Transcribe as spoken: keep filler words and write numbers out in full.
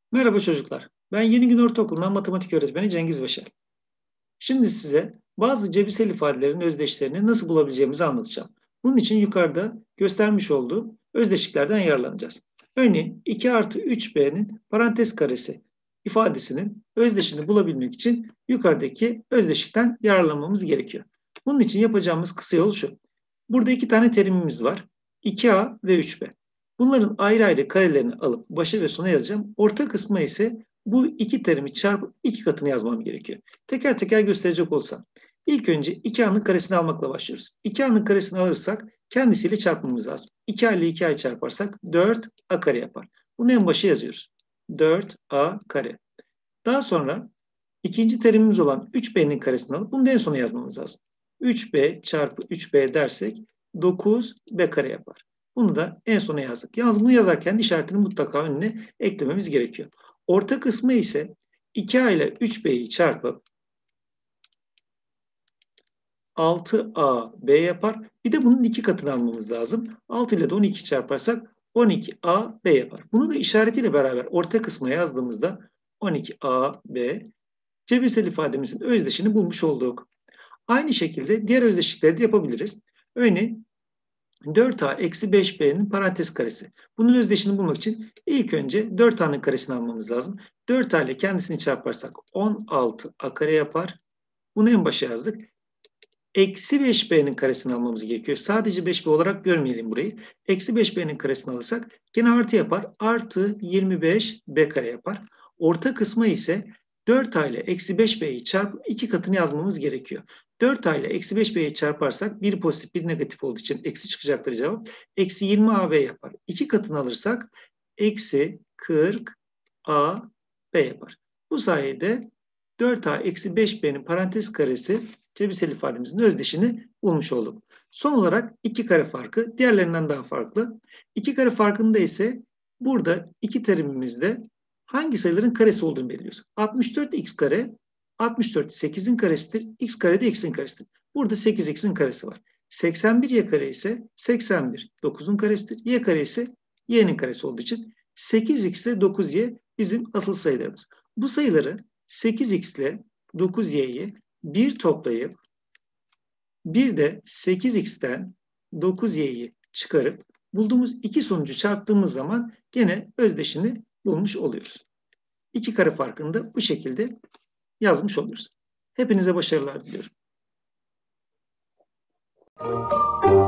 Merhaba çocuklar. Ben Yeni Gün Ortaokulu'ndan matematik öğretmeni Cengiz Başar. Şimdi size bazı cebirsel ifadelerin özdeşlerini nasıl bulabileceğimizi anlatacağım. Bunun için yukarıda göstermiş olduğum özdeşliklerden yararlanacağız. Örneğin iki artı üç b'nin parantez karesi ifadesinin özdeşini bulabilmek için yukarıdaki özdeşlikten yararlanmamız gerekiyor. Bunun için yapacağımız kısa yol şu. Burada iki tane terimimiz var. iki a ve üç b. Bunların ayrı ayrı karelerini alıp başa ve sona yazacağım. Orta kısmı ise bu iki terimi çarpıp iki katını yazmam gerekiyor. Teker teker gösterecek olsam. İlk önce iki a'nın karesini almakla başlıyoruz. iki a'nın karesini alırsak kendisiyle çarpmamız lazım. iki a ile iki a'yı çarparsak dört a kare yapar. Bunu en başa yazıyoruz. dört a kare. Daha sonra ikinci terimimiz olan üç b'nin karesini alıp bunu da en sona yazmamız lazım. üç b çarpı üç b dersek dokuz b kare yapar. Bunu da en sona yazdık. Yalnız bunu yazarken işaretini mutlaka önüne eklememiz gerekiyor. Orta kısmı ise iki a ile üç b'yi çarpıp altı a b yapar. Bir de bunun iki katını almamız lazım. altı ile de on iki çarparsak on iki a b yapar. Bunu da işaretiyle beraber orta kısma yazdığımızda on iki a b cebirsel ifademizin özdeşini bulmuş olduk. Aynı şekilde diğer özdeşlikleri de yapabiliriz. Örneğin dört a eksi beş b'nin parantez karesi. Bunun özdeşini bulmak için ilk önce dört a'nın karesini almamız lazım. dört a ile kendisini çarparsak on altı a kare yapar. Bunu en başa yazdık. Eksi beş b'nin karesini almamız gerekiyor. Sadece beş b olarak görmeyelim burayı. Eksi beş b'nin karesini alırsak gene artı yapar. Artı yirmi beş b kare yapar. Orta kısmı ise dört a ile eksi beş b'yi çarpıp iki katını yazmamız gerekiyor. dört a ile eksi beş b'yi çarparsak bir pozitif bir negatif olduğu için eksi çıkacaktır cevap. Eksi yirmi a b yapar. iki katını alırsak eksi kırk a b yapar. Bu sayede dört a eksi beş b'nin parantez karesi cebirsel ifademizin özdeşini bulmuş olduk. Son olarak iki kare farkı diğerlerinden daha farklı. iki kare farkında ise burada iki terimimizde hangi sayıların karesi olduğunu belirliyoruz. altmış dört x kare, altmış dört sekizin karesidir. X kare de x'in karesidir. Burada sekiz x'in karesi var. seksen bir y kare ise seksen bir dokuzun karesidir. Y kare ise y'nin karesi olduğu için sekiz x ile dokuz y bizim asıl sayılarımız. Bu sayıları sekiz x ile dokuz y'yi bir toplayıp bir de sekiz x'ten dokuz y'yi çıkarıp bulduğumuz iki sonucu çarptığımız zaman gene özdeşini bulmuş oluyoruz. İki kare farkını da bu şekilde yazmış oluyoruz. Hepinize başarılar diliyorum.